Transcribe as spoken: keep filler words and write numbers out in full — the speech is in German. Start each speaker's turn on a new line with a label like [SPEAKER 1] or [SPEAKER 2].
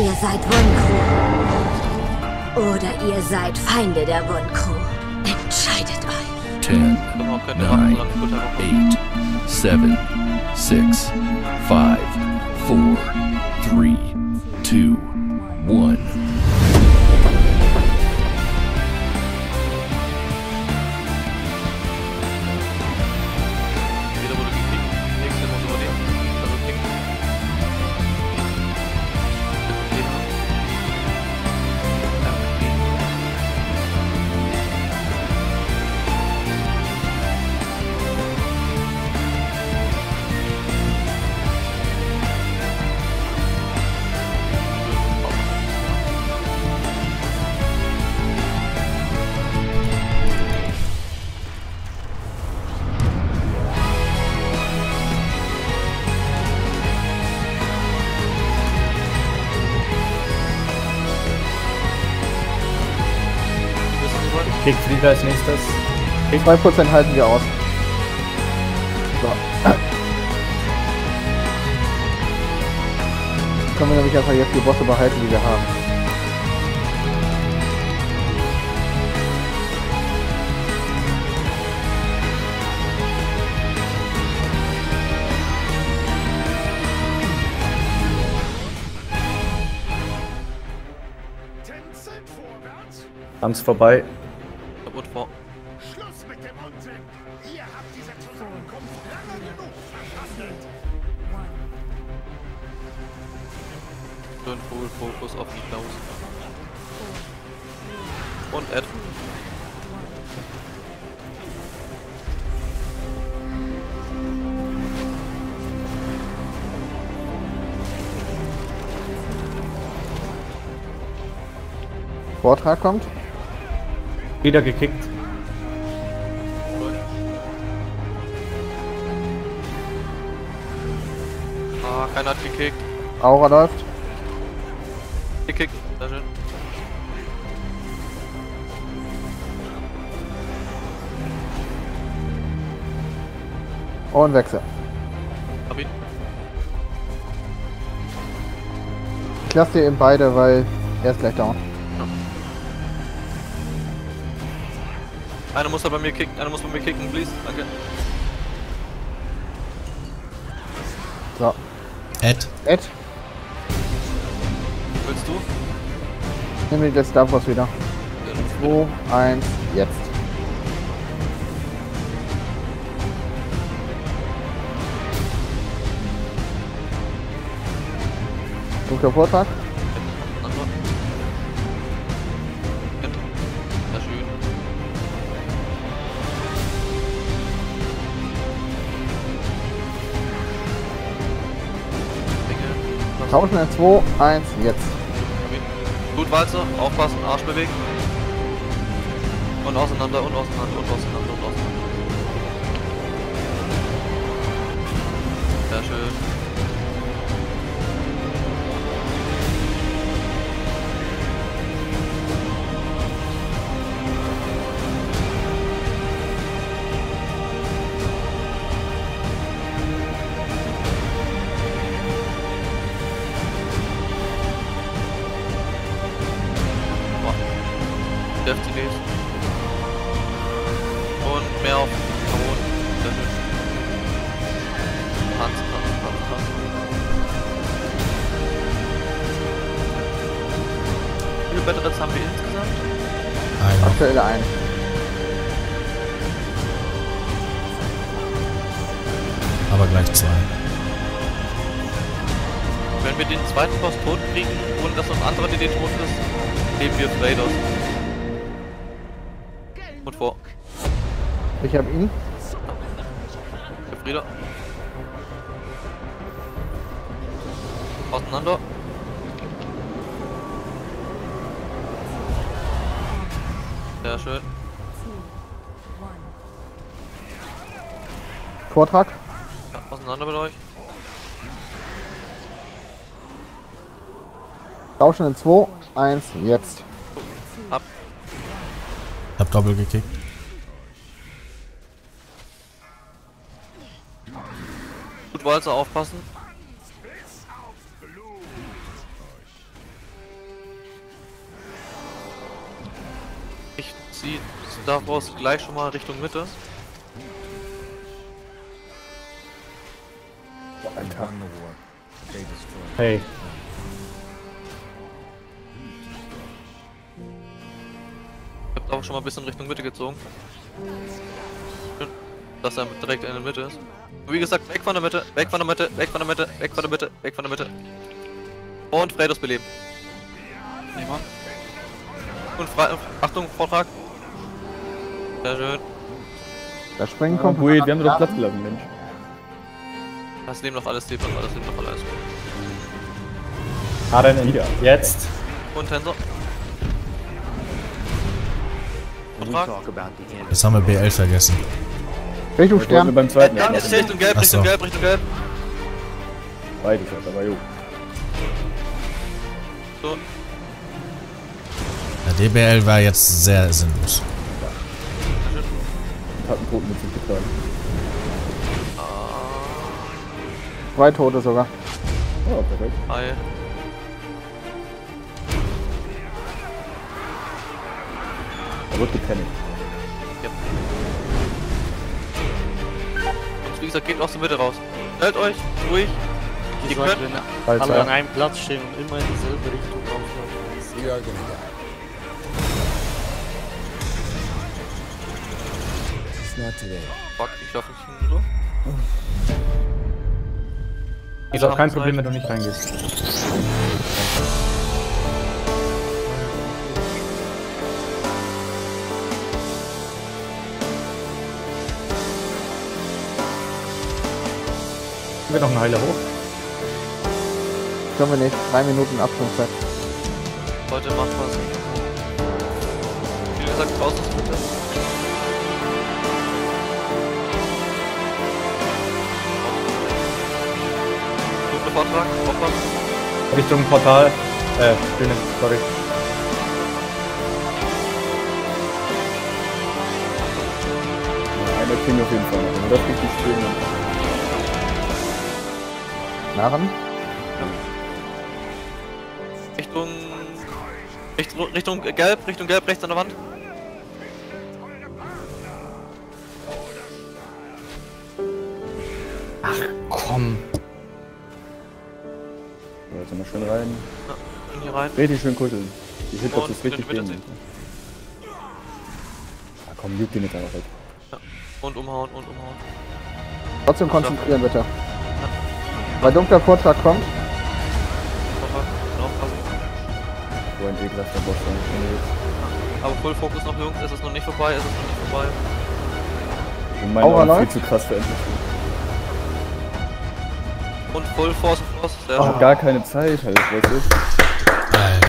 [SPEAKER 1] Ihr seid Wun-Crew. Oder ihr seid Feinde der Wun-Crew. Entscheidet euch.
[SPEAKER 2] ten, nine, eight, seven, six, five, four, three, two, one.
[SPEAKER 3] Kickflieger als nächstes.
[SPEAKER 4] zwei Prozent halten wir aus. So. Können wir nämlich einfach jetzt die Bosse behalten, die wir haben.
[SPEAKER 3] Angst vorbei.
[SPEAKER 5] Kaputt vor.
[SPEAKER 6] Schluss mit dem Unsinn! Ihr habt diese Zusammenkunft lange genug verschandelt!
[SPEAKER 5] Schön Full Fokus auf die Klaus. Und Ed.
[SPEAKER 4] Vortrag kommt.
[SPEAKER 3] Wieder gekickt.
[SPEAKER 5] Ah, keiner hat gekickt.
[SPEAKER 4] Aura läuft.
[SPEAKER 5] Gekickt. Sehr schön.
[SPEAKER 4] Und Wechsel.
[SPEAKER 5] Hab ihn.
[SPEAKER 4] Ich lasse dir eben beide, weil er ist gleich down.
[SPEAKER 5] Einer muss da bei mir kicken, einer muss bei mir kicken, please. Danke.
[SPEAKER 4] So.
[SPEAKER 7] Ed.
[SPEAKER 4] Ed,
[SPEAKER 5] Willst du?
[SPEAKER 4] nimm mir das Star Wars wieder. zwei, eins, jetzt. Guter Vortrag.
[SPEAKER 5] Antwort. Sehr schön. Dinge.
[SPEAKER 4] Tauschen in zwei, eins, jetzt.
[SPEAKER 5] Hab ihn. Gut, Walzer. Aufpassen, Arsch bewegen. Und auseinander, und auseinander, und auseinander, und auseinander. Sehr schön. F C Ds. Und mehr auf Carbon. Sehr schön. Tanz, tanz, tanz, tanz. Wie viele Batterets haben wir insgesamt?
[SPEAKER 7] Einer.
[SPEAKER 4] Aktuell ein.
[SPEAKER 7] Aber gleich zwei.
[SPEAKER 5] Wenn wir den zweiten Boss tot kriegen, ohne dass noch ein anderer D D tot ist, leben wir Fredos. Und vor.
[SPEAKER 4] Ich hab ihn.
[SPEAKER 5] Der Frieder. Auseinander. Sehr schön.
[SPEAKER 4] Vortrag.
[SPEAKER 5] Ja, auseinander mit euch.
[SPEAKER 4] Tauschen in zwei, eins, jetzt.
[SPEAKER 5] Ab.
[SPEAKER 7] Ich hab doppelt gekickt.
[SPEAKER 5] Gut, Walzer, aufpassen. zieht daraus gleich schon mal Richtung Mitte.
[SPEAKER 3] Alter. Hey.
[SPEAKER 5] Ich hab auch schon mal ein bisschen Richtung Mitte gezogen. Dass er direkt in der Mitte ist. Und wie gesagt, weg von der Mitte, weg von der Mitte, weg von der Mitte, weg von der Mitte, weg von der Mitte. Und Fredos beleben. Nehmen Und Fre Achtung, Vortrag. Sehr schön.
[SPEAKER 4] Das Springen
[SPEAKER 3] Oh,
[SPEAKER 4] kommt.
[SPEAKER 3] wait, wir haben doch Platz gelassen, Mensch.
[SPEAKER 5] Das nehmen noch alles, das nehmen alles, nehmen noch alles.
[SPEAKER 3] Ah, dann wieder. Jetzt.
[SPEAKER 5] Und Tensor. Vortrag.
[SPEAKER 7] Jetzt haben wir B L vergessen.
[SPEAKER 4] Richtung
[SPEAKER 3] Jetzt wollen wir
[SPEAKER 4] Stern.
[SPEAKER 3] beim zweiten.
[SPEAKER 5] Dann ist Richtung Gelb,
[SPEAKER 7] Ach
[SPEAKER 5] Richtung
[SPEAKER 7] so.
[SPEAKER 5] Gelb, Richtung Gelb.
[SPEAKER 3] Beides halt, aber jo.
[SPEAKER 5] So.
[SPEAKER 7] Der D B L war jetzt sehr sinnlos.
[SPEAKER 3] Hat einen Toten mit sich getragen.
[SPEAKER 4] Zwei Tote sogar.
[SPEAKER 3] Oh, perfekt.
[SPEAKER 5] Hi.
[SPEAKER 3] Er wird gepanikt.
[SPEAKER 5] Yep. Und wie gesagt, geht aus der Mitte raus. Stellt euch, ruhig.
[SPEAKER 8] Die
[SPEAKER 5] Ihr
[SPEAKER 8] sollten
[SPEAKER 5] könnt.
[SPEAKER 3] Falls
[SPEAKER 8] alle an
[SPEAKER 3] er.
[SPEAKER 8] einem Platz stehen und immer in dieselbe Richtung laufen.
[SPEAKER 5] Fuck, ich schaffe nicht so.
[SPEAKER 3] Ist auch kein Problem, wenn du nicht reingehst. Wir noch einen Heiler hoch.
[SPEAKER 4] Können wir nicht. Drei Minuten Abschlusszeit.
[SPEAKER 5] Leute, macht was. Wie gesagt, raus aus der Mitte. Dunkle Vortrag, aufpassen.
[SPEAKER 3] Richtung Portal. Äh, Bühne, sorry. Ja, einer King auf jeden Fall noch. Aber das ist nicht spielen.
[SPEAKER 4] Narren.
[SPEAKER 5] Richtung. Richtung, Richtung Gelb, Richtung Gelb, rechts an der Wand.
[SPEAKER 3] Komm. So, jetzt mal schön rein.
[SPEAKER 5] Ja, hier rein.
[SPEAKER 3] Richtig schön kuscheln. Die Hitbox
[SPEAKER 5] Und
[SPEAKER 3] ist richtig
[SPEAKER 5] bitte, bitte.
[SPEAKER 3] stehen. Ah, komm, juckt den jetzt einfach weg.
[SPEAKER 5] Und umhauen, und umhauen.
[SPEAKER 4] Trotzdem konzentrieren bitte. Weil dunkler Vortrag kommt.
[SPEAKER 5] Vortrag, aufpassen.
[SPEAKER 3] So ein ekelhafter Boss.
[SPEAKER 5] Aber Full Fokus noch, Jungs, es ist noch nicht vorbei, es ist noch nicht vorbei.
[SPEAKER 3] In meinen
[SPEAKER 4] Aura
[SPEAKER 3] Augen viel
[SPEAKER 4] läuft.
[SPEAKER 3] zu krass für endlich.
[SPEAKER 5] Und Full Force Force, sehr
[SPEAKER 3] Ich
[SPEAKER 5] schön.
[SPEAKER 3] hab gar keine Zeit halt, weißt du?